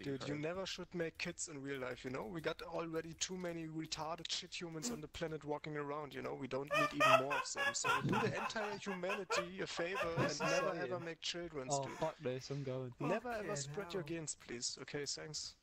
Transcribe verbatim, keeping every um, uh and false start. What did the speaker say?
be Dude, you heard. never should make kids in real life, you know? We got already too many retarded shit humans on the planet walking around, you know? We don't need even more of them. So do the entire humanity a favor What's and he never saying? ever make children, Oh, dude. fuck this, I'm going. Never ever Fucking spread your hell. gains, please. Okay, thanks.